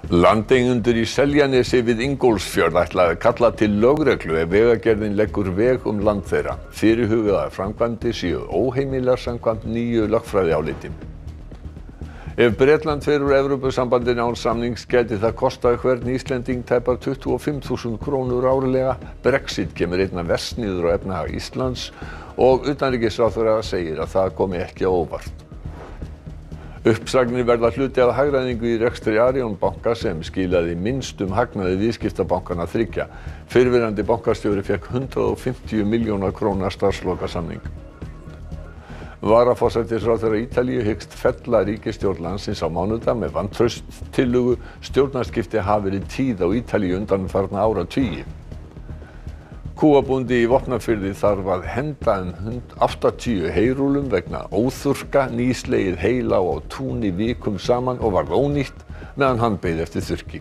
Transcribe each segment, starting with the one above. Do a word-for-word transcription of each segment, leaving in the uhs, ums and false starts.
Landeigendur í Seljanesi við Ingólfsfjörð ætla að kalla til lögreglu ef Vegagerðin leggur veg um land þeirra. Fyrirhugaðar framkvæmdir séu óheimilar samkvæmt nýju lögfræðiáliti. Ef Bretland fer úr Evrópusambandinu án samnings gæti það kostað hvern Íslending tæpar tuttugu og fimm þúsund krónur árlega. Brexit kemur einna verst niður á efnahag Íslands og utanríkisráðherra segir að það komi ekki á óvart. Uppsagnir verða hluti af hagræðingu í rekstri Arion banka sem skilaði minnstum hagnaði viðskiptabankanna þriggja. Fyrrverandi bankastjóri fékk hundrað og fimmtíu milljóna króna starfslokasamning. Varaforsætisráðherra Ítalíu hyggst fella ríkisstjórn landsins á mánudag með vantrauststillögu. Stjórnarskipti hafa verið tíð á Ítalíu undanfarna áratugi. Kúabóndi í Vopnafirði þarf að henda um áttatíu heyrúllum vegna óþurrka. Nýslegið hey lá á túni vikum saman og varð ónýtt meðan hann beið eftir þurrki.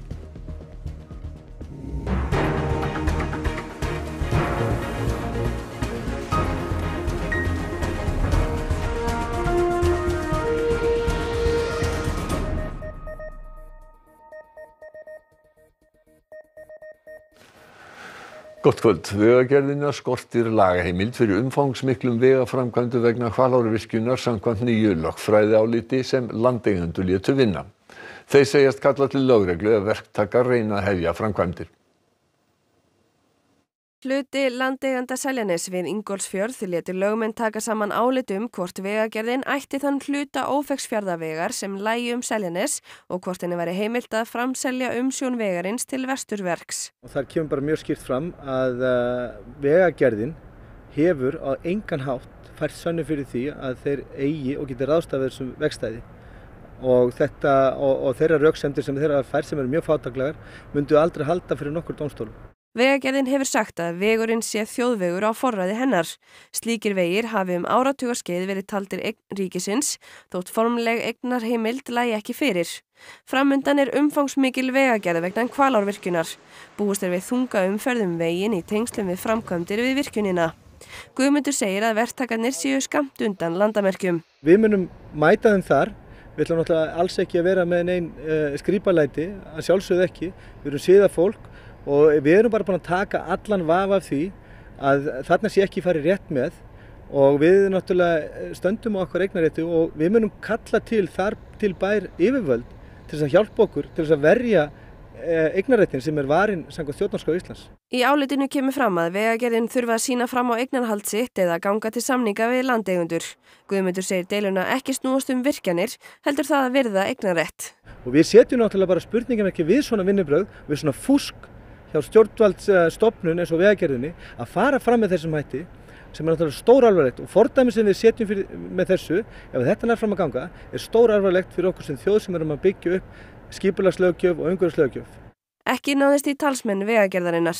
Gott kvöld. Vegagerðina skortir lagaheimild fyrir umfangsmiklum vegaframkvæmdum vegna Hvalárvirkjunar samkvæmt nýju lögfræðiáliti sem landeigendur létu vinna. Þeir segjast kalla til lögreglu ef verktakar reyna að hefja framkvæmdir. Hluti landeiganda Seljanes við Ingólfsfjörð létu lögmenn taka saman álit um hvort Vegagerðin ætti þann hluta Ófeigsfjarðarvegar sem lægi um Seljanes og hvort henni væri heimilt að framselja umsjón vegarins til Vesturverks. Og þar kemur bara mjög skýrt fram að uh, Vegagerðin hefur á engan hátt fært sönnu fyrir því að þeir eigi og geti ráðstafað þessum vegstæði. Og, þetta, og, og þeirra röksemdir sem þeirra fær sem eru mjög fátæklegar myndu aldrei halda fyrir nokkur dómstólum. Vegagerðin hefur sagt að vegurinn sé þjóðvegur á forræði hennar. Slíkir vegir hafi um áratugaskeið verið taldir eign ríkisins, þótt formleg eignarheimild lægi ekki fyrir. Framundan er umfangsmikil vegagerð vegna Hvalárvirkjunar. Búist er við þunga umferðum veginn í tengslum við framkvæmdir við virkjunina. Guðmundur segir að verktakarnir séu skammt undan landamerkjum. Við munum mæta þeim þar. Við ætlum náttúrulega alls ekki að vera með nein uh, skrípalæti, að sjálfsögðu ekki. Við erum siðað fólk. Og við erum bara búin að taka allan vafa af því að þarna sé ekki farið rétt með og við náttúrulega stöndum á okkar eignarrétti og við munum kalla til þar til bær yfirvöld til þess að hjálpa okkur, til þess að verja eignarréttin sem er varinn samkvæmt stjórnarskrá Íslands. Í álitinu kemur fram að Vegagerðin þurfa að sýna fram á eignarhald sitt eða ganga til samninga við landeigendur. Guðmundur segir deiluna ekki snúast um virkjanir, heldur það að virða eignarrétt. Og við setjum náttúrulega bara spurningamerki við svona vinnubrögð, við svona fúsk hjá stjórnvaldsstofnun eins og Vegagerðinni að fara fram með þessum hætti sem er náttúrulega stóralvarlegt og fordæmi sem við setjum fyrir, með þessu, ef þetta nær fram að ganga, er stóralvarlegt fyrir okkur sem þjóð sem erum að byggja upp skipulagslöggjöf og umhverfislöggjöf. Ekki náðist í talsmenn Vegagerðarinnar.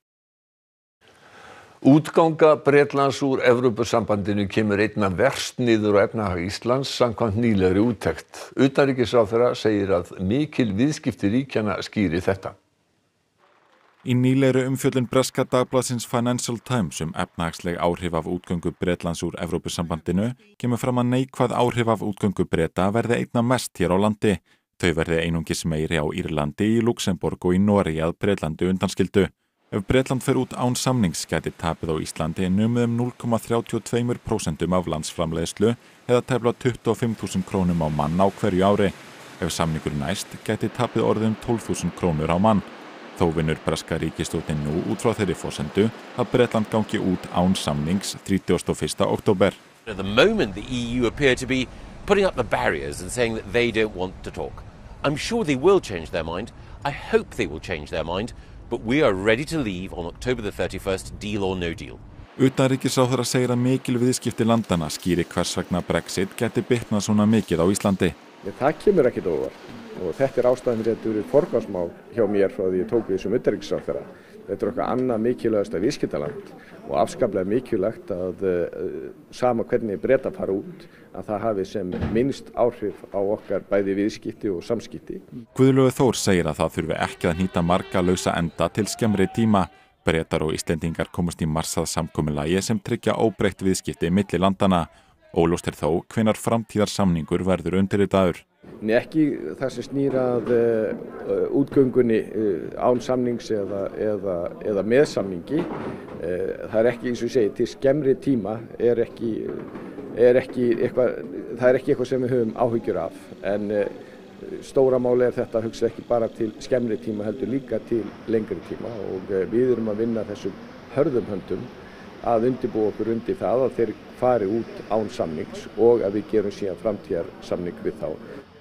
Útganga Bretlands úr Evrópusambandinu kemur einna verst niður á efnahag Íslands samkvæmt nýlegri úttekt. Utanríkisráðherra segir að mikil viðskipti ríkjanna skýri þetta. Í nýlegri umfjöllun breska dagblaðsins Financial Times um efnahagsleg áhrif af útgöngu Bretlands úr Evrópusambandinu kemur fram að neikvæð áhrif af útgöngu Breta verði einna mest hér á landi. Þau verði einungis meiri á Írlandi, í Luxemborg og í Noregi að Bretlandi undanskildu. Ef Bretland fer út án samnings gæti tapið á Íslandi numið um núll komma þrjátíu og tvö prósent af landsframleiðslu eða tæplega tuttugu og fimm þúsund krónum á mann á hverju ári. Ef samningur næst gæti tapið orðið um tólf þúsund krónur á mann. Þó vinnur breska ríkisstjórnin nú út frá þeirri forsendu að Bretland gangi út án samnings þrítugasta og fyrsta október. At the moment the E U appear to be putting up the barriers and saying that they don't want to talk. I'm sure they will change their mind. I hope they will change their mind, but we are ready to leave on October the thirty-first, deal or no deal. Utanríkisráðherra segir að mikil viðskipti landanna skýri hvers vegna Brexit geti bitnað svona mikið á Íslandi. Það kemur ekkert óvart. Og þetta er ástæðan fyrir þetta verið forgangsmál hjá mér frá því ég tók við sem utanríkisráðherra. Þetta er okkar annað mikilvægasta viðskiptaland og afskaplega mikilvægt að uh, sama hvernig Breta fara út að það hafi sem minnst áhrif á okkar bæði viðskipti og samskipti. Guðlaugur Þór segir að það þurfi ekki að hnýta marga lausa enda til skemmri tíma. Bretar og Íslendingar komast í mars að samkomulagi sem tryggja óbreytt viðskipti milli landanna. Óljóst er þó hvenær framtíðarsamningur verður undirritaður. Nei, ekki það sem snýr að uh, útgöngunni uh, án samnings eða, eða, eða með samningi. Uh, það er ekki, eins og ég segi, til skemmri tíma er ekki, er ekki eitthvað, það er ekki eitthvað sem við höfum áhyggjur af. En uh, stóra máli er þetta að hugsa ekki bara til skemmri tíma heldur líka til lengri tíma og uh, við erum að vinna þessum hörðum höndum að undirbúa okkur undir það að þeir fari út án samnings og að við gerum síðan framtíðar samning við þá.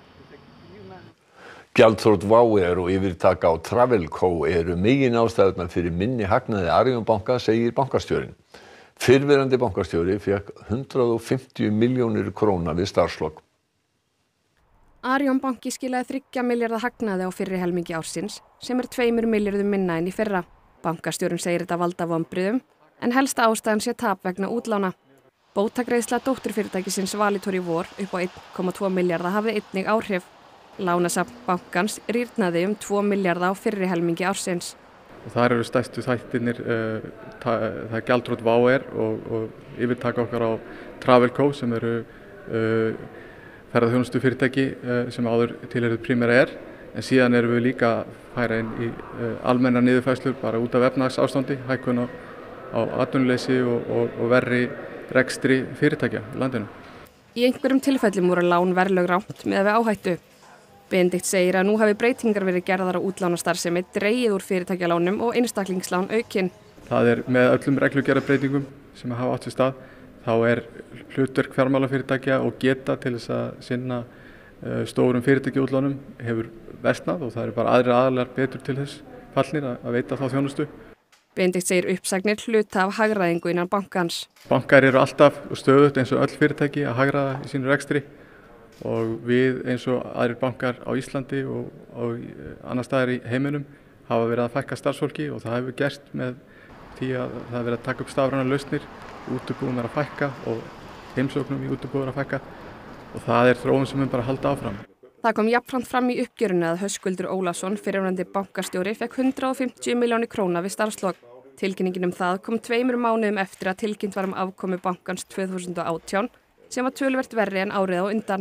Gjaldþrot WOW air og yfirtaka á Travelco eru megin ástæðurnar fyrir minni hagnaði Arion banka, segir bankastjórinn. Fyrrverandi bankastjóri fékk hundrað og fimmtíu milljónir króna við starfslok. Arion banki skilaði þriggja milljarða hagnaði á fyrri helmingi ársins, sem er tveimur milljörðum minna en í fyrra. Bankastjórinn segir þetta valda vonbrigðum, en helsta ástæðan sé tap vegna útlána. Bótagreiðsla dótturfyrirtækisins Valitor í vor upp á einn komma tvo milljarða hafði einnig áhrif. Lánasafn bankans rýrnaði um tvo milljarða á fyrri helmingi ársins. Þar eru stærstu þættirnir, uh, það er gjaldþrot WOW air og, og yfirtaka okkar á Travelco sem eru uh, ferðaþjónustu fyrirtæki uh, sem áður tilheyrðu Primera Air. En síðan erum við líka að færa inn í uh, almenna niðurfærslur bara út af efnahagsástandi, hækkun á, á atvinnuleysi og, og, og verri rekstri fyrirtækja í landinu. Í einhverjum tilfellum voru lán verðlög rangt með við áhættu. Benedikt segir að nú hafi breytingar verið gerðar á útlánastarfsemi, dregið úr fyrirtækjalánum og einstaklingslán aukin. Það er með öllum reglugerðarbreytingum sem hafa átt sér stað, þá er hlutverk fjármálafyrirtækja og geta til þess að sinna uh, stórum fyrirtækjaútlánum hefur versnað og það eru bara aðrir aðilar betur til þess fallnir að, að veita þá þjónustu. Benedikt segir uppsagnir hluta af hagræðingu innan bankans. Bankar eru alltaf og stöðugt eins og öll fyrirtæki að hagræða í sínu rekstri. Og við eins og aðrir bankar á Íslandi og, og annar staðar í heiminum hafa verið að fækka starfsfólki og það hefur gerst með því að það hefur verið að taka upp stafrænar lausnir, útibúum er að fækka og heimsóknum í útibúum er að fækka og það er þróun sem við bara halda áfram. Það kom jafnframt fram í uppgjörinu að Höskuldur Ólafsson, fyrrverandi bankastjóri, fekk hundrað og fimmtíu milljónir króna við starfslok. Tilkynningin um það kom tveimur mánuðum eftir að tilkynnt var um afkomu bankans tvö þúsund og átján sem var töluvert verri en árið á undan.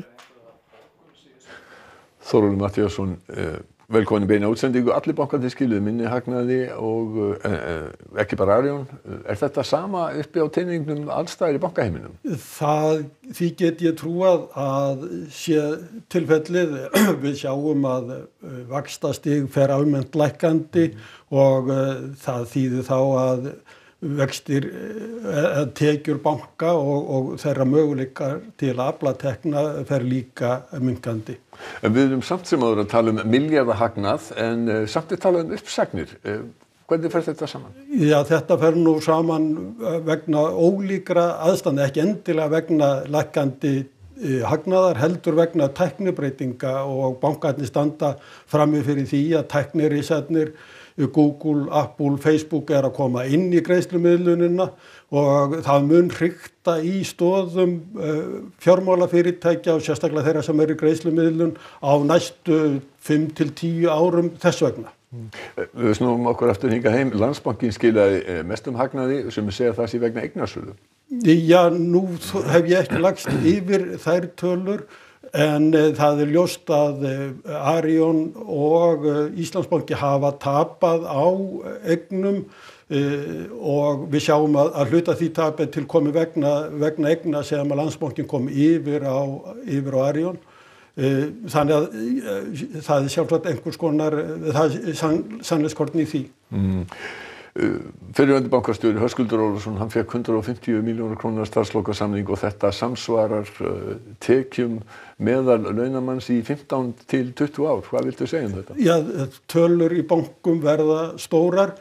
Þórólfur Matthíasson, velkomin í beina útsendingu. Allir bankarnir skiluðu minni hagnaði og eh, ekki bara Arion. Er þetta sama uppi á teiningnum alls staðar í bankaheiminum? Það, því get ég trúað að sé tilfellið. Við sjáum að vaxtastig fer almennt lækkandi og uh, það þýðir þá að vextir að tekjur banka og, og þeirra möguleikar til að afla tekna fer líka minnkandi. En við erum samt sem áður að tala um milljarða hagnað en uh, samt er talað um uppsagnir. Uh, hvernig fer þetta saman? Já, þetta fer nú saman vegna ólíkra aðstæðna, ekki endilega vegna lækkandi uh, hagnaðar, heldur vegna tæknibreytinga og bankarnir standa frammi fyrir því að tæknirisarnir Google, Apple, Facebook er að koma inn í greiðslumiðlunina og það mun hrikta í stoðum uh, fjármálafyrirtækja og sérstaklega þeirra sem eru í greiðslumiðlun á næstu fimm til tíu árum þess vegna. Mm. Við snúum okkur aftur hingað heim. Landsbankinn skilaði mestum hagnaði sem segja það sé vegna eignarsölu. Já, nú hef ég ekki lagst yfir þær tölur. En uh, það er ljóst að uh, Arion og uh, Íslandsbanki hafa tapað á eignum uh, og við sjáum að, að hluta því tapið til komi vegna, vegna eigna sem að Landsbankinn kom yfir á, yfir á Arion. Uh, þannig að uh, það er sjálfsagt einhvers konar, það er sann, sannleikskorn í því. Mm. Fyrrverandi bankastjóri Höskuldur Ólafsson, hann fékk hundrað og fimmtíu milljónir króna starfslokasamning og þetta samsvarar uh, tekjum meðal launamanns í fimmtán til tuttugu ár. Hvað viltu segja um þetta? Já, tölur í bankum verða stórar.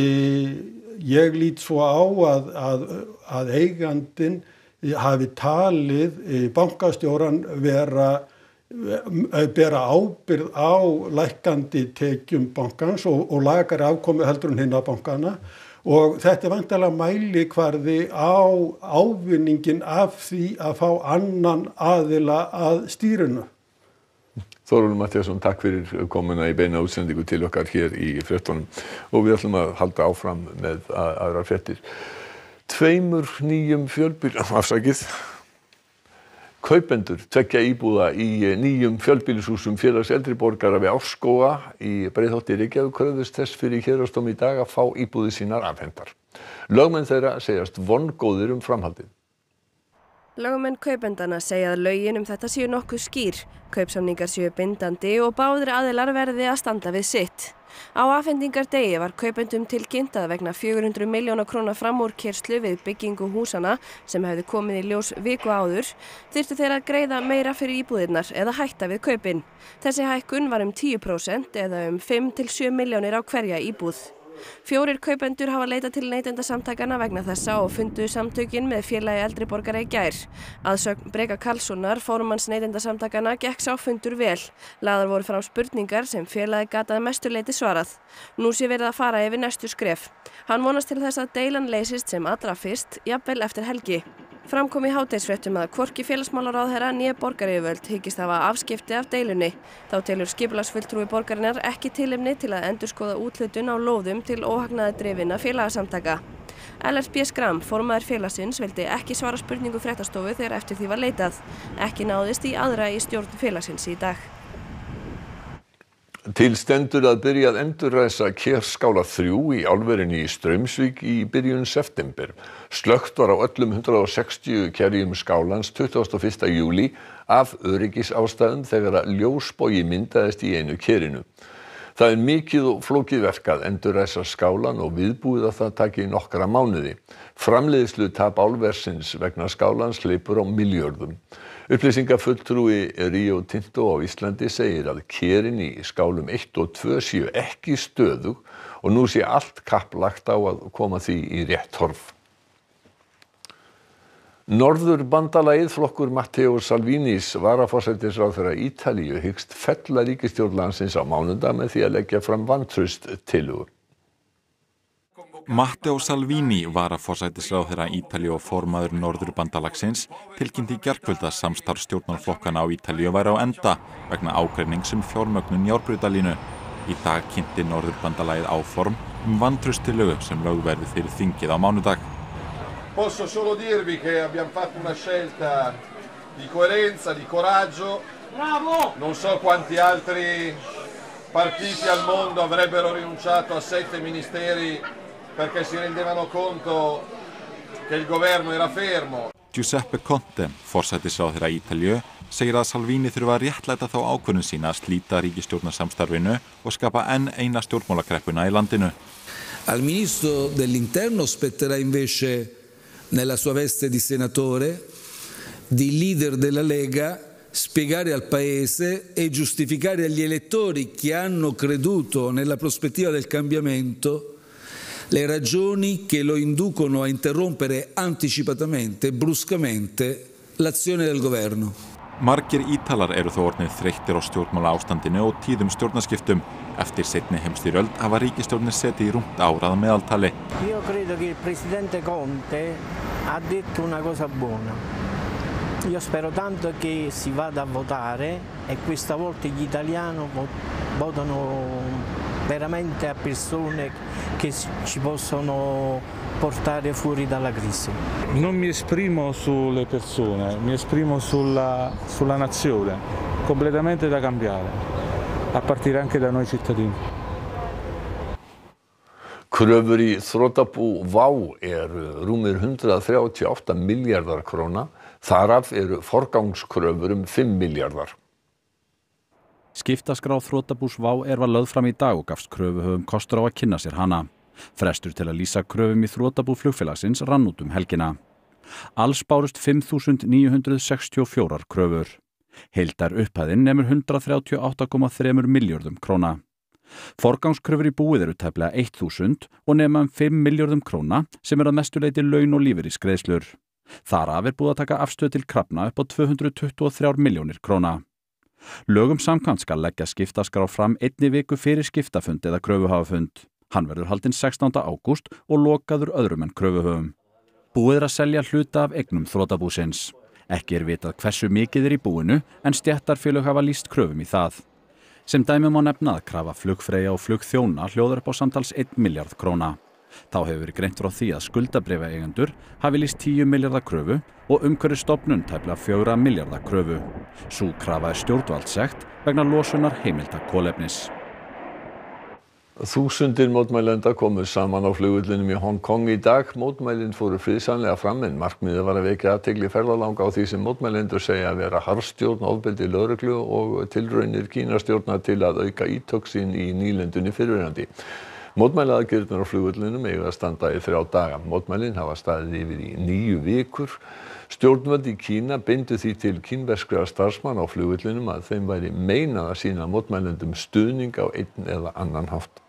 Ég lít svo á að, að, að eigandinn hafi talið bankastjóran vera að bera ábyrgð á lækkandi tekjum bankans og, og lakari afkomu heldur en hinna bankana og þetta er væntanlega mælikvarði á ávinningin af því að fá annan aðila að stýrinu. Þórólfur Matthíasson, takk fyrir komuna í beina útsendingu til okkar hér í fréttunum og við ætlum að halda áfram með aðrar fréttir. Tveimur nýjum fjölbýl, afsakið. Kaupendur tveggja íbúða í nýjum fjölbýlishúsum Félags eldri borgara við Árskóga í Breiðholti í Reykjavík kröfðust þess fyrir héraðsdómi í dag að fá íbúðir sínar afhentar. Lögmenn þeirra segjast vongóðir um framhaldið. Lögmenn kaupendana segja að lögin um þetta séu nokkuð skýr, kaupsamningar séu bindandi og báðir aðilar verði að standa við sitt. Á afhendingardegi var kaupendum tilkynnt að vegna fjögur hundruð milljóna króna framúrkeyrslu við byggingu húsana sem hefði komið í ljós viku áður, þyrftu þeir að greiða meira fyrir íbúðirnar eða hætta við kaupin. Þessi hækkun var um tíu prósent eða um fimm til sjö milljónir á hverja íbúð. Fjórir kaupendur hafa leitað til Neytendasamtakanna vegna þessa og fundu samtökin með Félagi eldri borgara í gær. Að sögn Breka Karlssonar, formanns Neytendasamtakanna, gekk sá fundur vel. Lagðar voru fram spurningar sem félagið gat að mestu leyti svarað. Nú sé verið að fara yfir næstu skref. Hann vonast til þess að deilan leysist sem allra fyrst, jafnvel eftir helgi. Fram kom í hádegisfréttum að hvorki félagsmálaráðherra né borgaryfirvöld hyggist hafa afskipti af deilunni. Þá telur skipulagsfulltrúi borgarinnar ekki tilefni til að endurskoða úthlutun á lóðum til óhagnaðardrifinna félagasamtaka. L S B Schram, formaður félagsins, vildi ekki svara spurningu fréttastofu þegar eftir því var leitað. Ekki náðist í aðra í stjórn félagsins í dag. Til stendur að byrja að endurræsa Kerskála þrjú í álverinu í Straumsvík í byrjun september. Slökkt var á öllum hundrað og sextíu kerjum skálans tuttugasta og fyrsta júlí af öryggisástæðum þegar að ljósbogi myndaðist í einu kerinu. Það er mikið og flókið verk að endurræsa skálan og viðbúið að það taki nokkra mánuði. Framleiðslu tap álversins vegna skálans hleypur á milljörðum. Upplýsingafulltrúi Rio Tinto á Íslandi segir að kerin í skálum eitt og tvö séu ekki stöðug og nú sé allt kapp lagt á að koma því í rétt horf. Norðurbandalagið flokkur Matteo Salvinis varaforsætisráðherra Ítalíu hyggst fella ríkisstjórn landsins á mánudag með því að leggja fram vantrauststillögu. Matteo Salvini varaforsætisráðherra Ítalíu og formaður Norðurbandalagsins tilkynnti í gærkvöld að samstarf stjórnarflokkana á Ítalíu væri á enda vegna ágreinings um fjármögnun járnbrautalínu. Í dag kynnti Norðurbandalagið áform um vantrauststillögu sem lögð verði fyrir þingið á mánudag. Posso solo dirvi che abbiamo fatto una scelta di coerenza, di coraggio. Bravo! Non so quanti altri partiti al mondo avrebbero rinunciato a sette ministeri perché si rendevano conto che il governo era fermo. Giuseppe Conte, forsætisráðherra Ítalíu, segir að Salvini þurfa að réttlæta þá ákvörðun sína að slíta ríkisstjórnarsamstarfinu og skapa enn eina stjórnmálakreppuna í landinu. Al ministro dell'interno spetterà invece nella sua veste di senatore, di leader della Lega, spiegare al Paese e giustificare agli elettori che hanno creduto nella prospettiva del cambiamento le ragioni che lo inducono a interrompere anticipatamente, bruscamente, l'azione del governo. Margir Ítalar eru þó orðnir þreyttir á stjórnmála ástandinu og tíðum stjórnarskiptum. Eftir seinni heimsstyrjöld hafa ríkisstjórnir setið í rúmt ár að meðaltali. Io credo che il presidente Conte ha detto una cosa buona. Io spero tanto che si vada a votare e questa volta gli italiani votano veramente a persone che ci possono portare fuori dalla crisi. Non mi esprimo sulle persone, mi esprimo sulla, sulla nazione, completamente da cambiare, a partire anche da noi cittadini. Kröfur í þrotabú WOW eru rúmir hundrað þrjátíu og átta milljarðar króna, þaraf eru forgangskröfur um fimm milljarðar. Skiptaskrá þrotabús WOW er var lögð fram í dag og gafst kröfuhöfum kostur á að kynna sér hana. Frestur til að lýsa kröfum í þrotabú flugfélagsins rann út um helgina. Alls bárust fimm þúsund níu hundruð sextíu og fjórar kröfur. Heildar upphæðin nemur hundrað þrjátíu og átta komma þrjú milljörðum króna. Forgangskröfur í búið eru tæplega eitt þúsund og nema um fimm milljörðum króna sem er að mestu leyti laun og lífeyrisgreiðslur. Þar af er búið að taka afstöðu til krafna upp á tvö hundruð tuttugu og þrjár milljónir króna. Lögum samkvæmt skal leggja skiptaskrá fram einni viku fyrir skiptafund eða kröfuhafafund. Hann verður haldinn sextánda ágúst og lokaður öðrum en kröfuhöfum. Búið er að selja hluta af eignum þrotabúsins. Ekki er vitað hversu mikið er í búinu en stéttarfélög hafa lýst kröfum í það. Sem dæmi má nefna að krafa Flugfreyja og Flugþjóna hljóðar upp á samtals einn milljarð króna. Þá hefur verið greint frá því að skuldabréfaeigendur hafi lýst tíu milljarða kröfu og Umhverfisstofnun tæplega fjögurra milljarða kröfu. Sú krafa er stjórnvaldssekt vegna losunar heimilda kolefnis. Þúsundir mótmælenda komu saman á flugvellinum í Hong Kong í dag. Mótmælin fóru friðsamlega fram en markmiðið var að vekja athygli ferðalanga á því sem mótmælendur segja að vera harðstjórn, ofbeldi lögreglu og tilraunir Kínastjórnar til að auka ítök sín í nýlendunni fyrrverandi. Mótmælaaðgerðirnar á flugvellinum eiga að standa í þrjá daga. Mótmælin hafa staðið yfir í níu vikur. Stjórnvöld í Kína beindu því til kínverskra starfsmanna á flugvellinum að þeim væri meinað að sýna mótmælendum stuðning á einn eða annan hátt.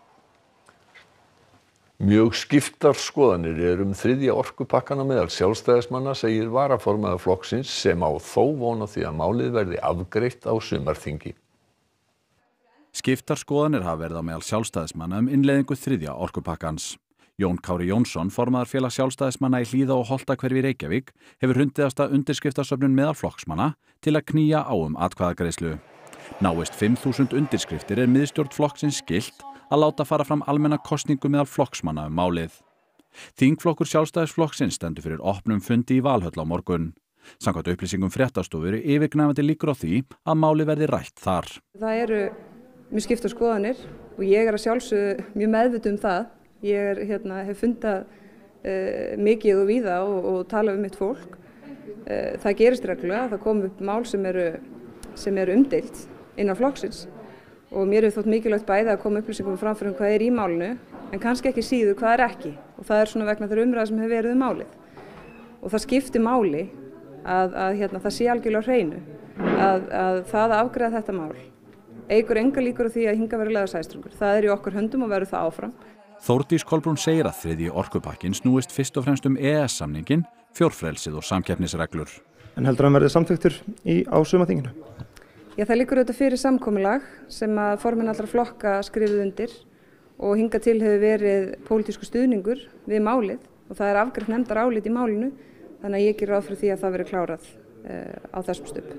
Mjög skiptar skoðanir eru um þriðja orkupakkann á meðal sjálfstæðismanna, segir varaformaður flokksins sem á þó von á því að málið verði afgreitt á sumarþingi. Skiptar skoðanir hafa verið á meðal sjálfstæðismanna um innleiðingu þriðja orkupakkans. Jón Kári Jónsson, formaður félags sjálfstæðismanna í Hlíða og Holtahverfi í Reykjavík, hefur hundið af stað undirskriftasöfnun meðal flokksmanna til að knýja á um atkvæðagreiðslu. Náist fimm þúsund undirskriftir er miðstjórn flokksins skylt að láta fara fram almenna kosningu meðal flokksmanna um málið. Þingflokkur Sjálfstæðisflokksins stendur fyrir opnum fundi í Valhöll á morgun. Samkvæmt upplýsingum fréttastofu eru yfirgnæfandi líkur á því að málið verði rætt þar. Það eru mjög skiptar skoðanir og ég er að sjálfsögðu mjög meðvituð um það. Ég er, hérna, hef fundað uh, mikið og víða og, og talað um mitt fólk. Uh, það gerist reglulega, það kom upp mál sem eru, sem eru umdeilt innan flokksins. Og mér hefur þótt mikilvægt bæði að koma upplýsingum framfyrir um hvað er í málinu, en kannski ekki síður hvað er ekki. Og það er svona vegna þeirra umræða sem hefur verið um málið. Og það skiptir máli að, að hérna, það sé algjörlega á hreinu, að, að það að afgreiða þetta mál eykur enga líkur á því að hingað verður lagður sæstrengur. Það er í okkar höndum og verður það áfram. Þórdís Kolbrún segir að þriðji orkupakkinn snúist fyrst og fremst um E E S-samninginn, fjórfrelsið og samkeppnisreglur. En heldur hann verði samþykktur í á sumarþinginu? Já, það liggur auðvitað fyrir samkomulag sem að formenn allra flokka skrifuð undir og hingað til hefur verið pólitískur stuðningur við málið og það er afgreitt nefndar álit í málinu, þannig að ég geri ráð fyrir því að það verði klárað uh, á þessum stubb.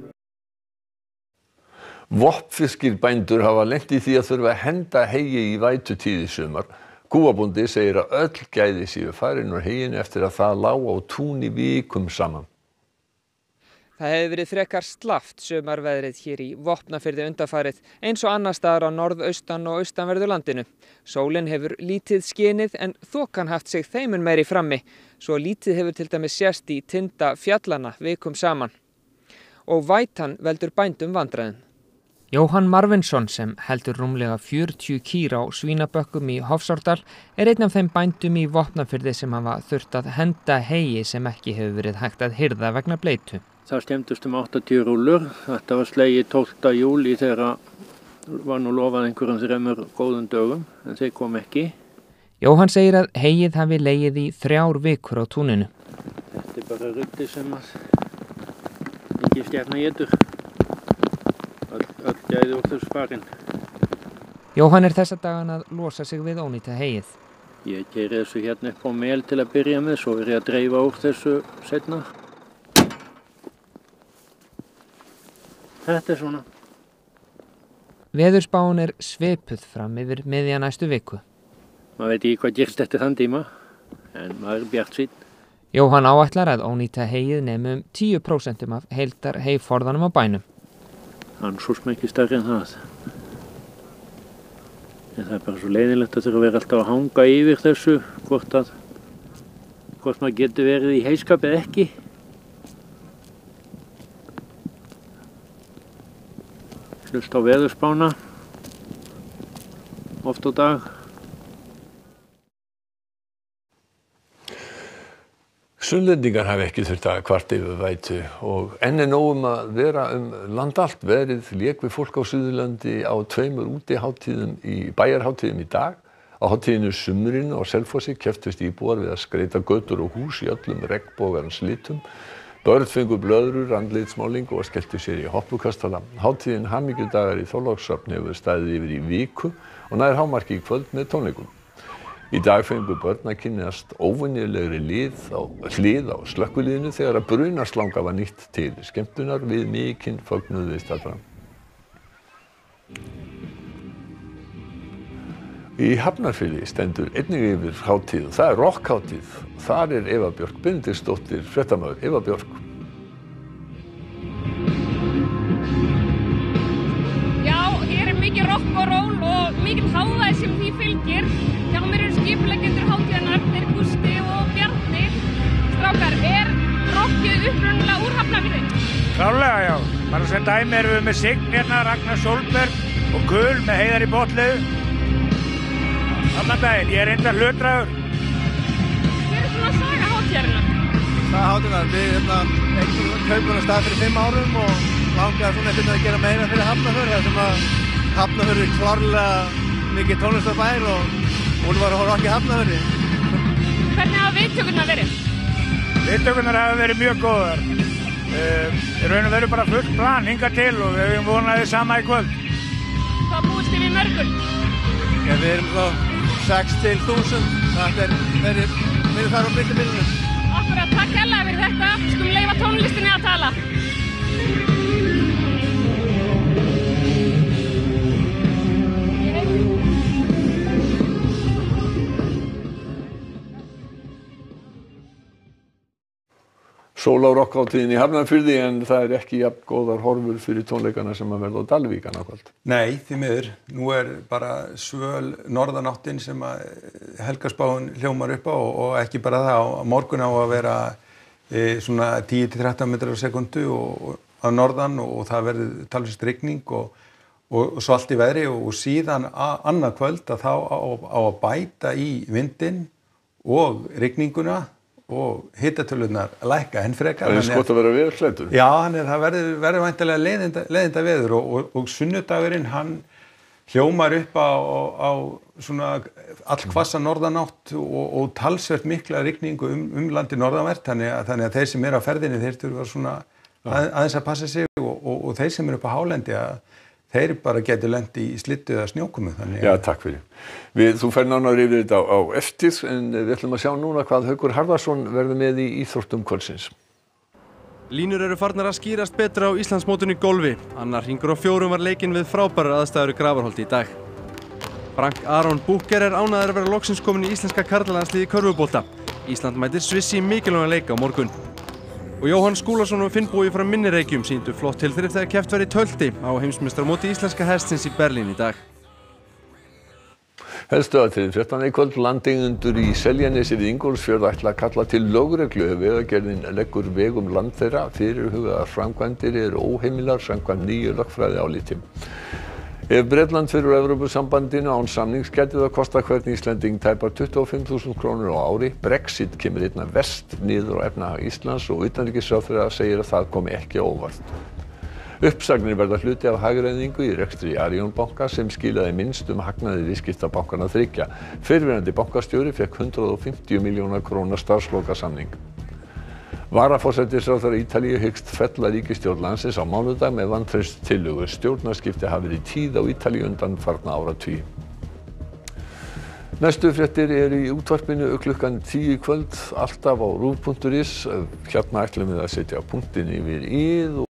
Vopnfirskir bændur hafa lent í því að þurfa að henda heyi í vætutíð í sumar. Kúabóndi segir að öll gæði séu farin úr heyinu eftir að það lá á túni vikum saman. Það hefur verið frekar slappt sumarveðrið hér í Vopnafirði undanfarið eins og annars staðar á norðaustan og austanverðu landinu. Sólin hefur lítið skinið en þokan haft sig þeimun meiri frammi, svo lítið hefur til dæmis sést í tinda fjallana vikum saman. Og vætan veldur bændum vandræðum. Jóhann Marvinsson sem heldur rúmlega fjörutíu kýr á svínabökkum í Hofsárdal er einn af þeim bændum í Vopnafirði sem hafa þurft að henda heyi sem ekki hefur verið hægt að hirða vegna bleitu. Það skemmtust um áttatíu rúllur. Þetta var slegið tólfta júlí þegar var nú lofað einhverjum þremur góðum dögum, en þeir kom ekki. Jóhann segir að heyið hafi legið í þrjár vikur á túninu. Þetta er bara ruddi sem að ekki stjarna étur. Öll, öll gæði úr þessu farin. Jóhann er þessa dagan að losa sig við ónýta heyið. Ég geri þessu hérna upp á mel til að byrja með, svo er ég að dreifa úr þessu seinna. Þetta er svona. Veðurspáin er svipuð fram yfir miðja næstu viku. Maður veit ekki hvað gerst eftir þann tíma, en maður er bjartsýnn. Jóhann áætlar að ónýta heyið nemi um tíu prósent af heildar heyforðanum á bænum. Hann svo sem ekki stærri en það. En það er bara svo leiðinlegt að þurfa að vera alltaf að hanga yfir þessu, hvort að hvort maður getur verið í heyskap eða ekki. Hlust á veðurspána, oft á dag. Sunnlendingar hafa ekki þurft að kvarta yfir vætu og enn er nóg um að vera um land allt. Veðrið lék við fólk á Suðurlandi á tveimur útihátíðum í bæjarhátíðum í dag. Á hátíðinu Sumrin á Selfossi kepptust íbúar við að skreyta götur og hús í öllum regnbogarins litum. Börn fengu blöðrur, andlitsmáling og skelltu sér í hoppukastala. Hátíðin Hamingjudagar í Þorlákshöfn hefur staðið yfir í viku og nær hámarki í kvöld með tónleikum. Í dag fengu börn að kynnast óvenjulegri lið á, hlið á slökkviliðinu þegar að brunaslanga var nýtt til skemmtunar við mikinn fögnuð viðstaddra. Í Hafnarfirði stendur einnig yfir hátíð, það er rokkhátíð. Þar er Eva Björk Benediktsdóttir, fréttamaður. Eva Björk. Já, hér er mikið rokk og ról og mikið hávaði sem því fylgir. Hjá mér eru skipuleggjendur hátíðarinnar, þeir Gústi og Bjarni. Strákar, er rokkið upprunalega úr Hafnarfirði? Klárlega, já. Bara sem dæmi erum við með Sign hérna, Ragnar Solberg og Kul með Heiðar í Botnleðu. Allan daginn, ég er reyndar hlutdrægur. Hver er svona saga hátíðarinnar? Saga hátíðarinnar, við hérna eigum kaupmannastað fyrir fimm árum og langaði svona einhvern veginn að gera meira fyrir Hafnarfjörð, þar sem að Hafnarfjörð er klárlega mikið tónlistarbær og hún var að horfa ekki Hafnarfjörði. Hvernig hafa viðtökurnar verið? Viðtökurnar hafa verið mjög góðar. Uh, í raun og veru bara fullt plan hingað til og við hefum vonaði sama í kvöld. Hvað búist þið við mörgum? Ja, við erum þá sex til þúsund, það er verið verið þar á millibilinu. Akkurat, takk hérlega fyrir þetta. Við skulum leyfa tónlistinni að tala. Sól á rokkhátíðinni í Hafnarfirði en það er ekki jafn góðar horfur fyrir tónleikana sem að verða á Dalvík annað kvöld. Nei, því miður. Nú er bara svöl norðanáttin sem að helgarspáin hljómar upp á og ekki bara það. Á morgun á að vera e, svona tíu til þrettán metrar á sekundu og, og á norðan og, og það verður talsvert rigning og, og, og svalt í veðri og, og síðan að, annað kvöld að þá á, á að bæta í vindinn og rigninguna og hitatölunar lækka enn frekar. Það er skott að vera veðurklæddur. Já, hann er, það verður, verður væntanlega leiðinda, leiðinda veður og, og, og sunnudagurinn hann hljómar upp á, á svona allhvassa norðanátt og, og talsvert mikla rigningu um, um landi norðanvert, þannig að, þannig að þeir sem eru á ferðinni þeir þurfa svona að, aðeins að passa sig og, og, og þeir sem eru upp á hálendi að þeir bara getur lent í slittu eða snjókomu. Já, takk fyrir. Við, þú fer nánar yfir þetta á, á eftir, en við ætlum að sjá núna hvað Haukur Harðarson verður með í íþróttum kvöldsins. Línur eru farnar að skýrast betur á Íslandsmótinu í golfi. Annar hringur á fjórum var leikinn við frábærar aðstæður í Grafarholti í dag. Frank Aron Búker er ánægður að vera loksins komin í íslenska karlalandsliði í körfubolta. Ísland mætir Svissi í mikilvægan leik á morgun. Og Jóhann Skúlason og Finnbogi frá Minni-Reykjum sýndu flott tilþrif þegar keppt var í tölti á heimsmeistaramóti íslenska hestsins í Berlín í dag. Helstu atriði fréttanna í kvöld. Landeigendur í Seljanesi við Ingólfsfjörð ætla að kalla til lögreglu ef Vegagerðin leggur veg um land þeirra. Fyrirhugaðar framkvæmdir eru óheimilar samkvæmt nýju lögfræðiáliti. Ef Bretland fer úr Evrópusambandinu án samnings gæti það kosta hvern Íslending tæpar tuttugu og fimm þúsund krónur á ári. Brexit kemur einna verst niður á efnahag Íslands og utanríkisráðherra segir að það komi ekki á óvart. Uppsagnir verða hluti af hagræðingu í rekstri Arion banka sem skilaði minnst um hagnaði viðskiptabankanna þriggja. Fyrrverandi bankastjóri fékk hundrað og fimmtíu milljóna króna starfslokasamning. Varaforsætisráðherra Ítalíu hyggst fella ríkisstjórn landsins á mánudag með vantrauststillögu. Stjórnarskipti hafi verið tíð á Ítalíu undanfarna áratugi. Næstu fréttir eru í útvarpinu klukkan tíu í kvöld, alltaf á ruv punktur is. Hérna ætlum við að setja punktinn yfir ið.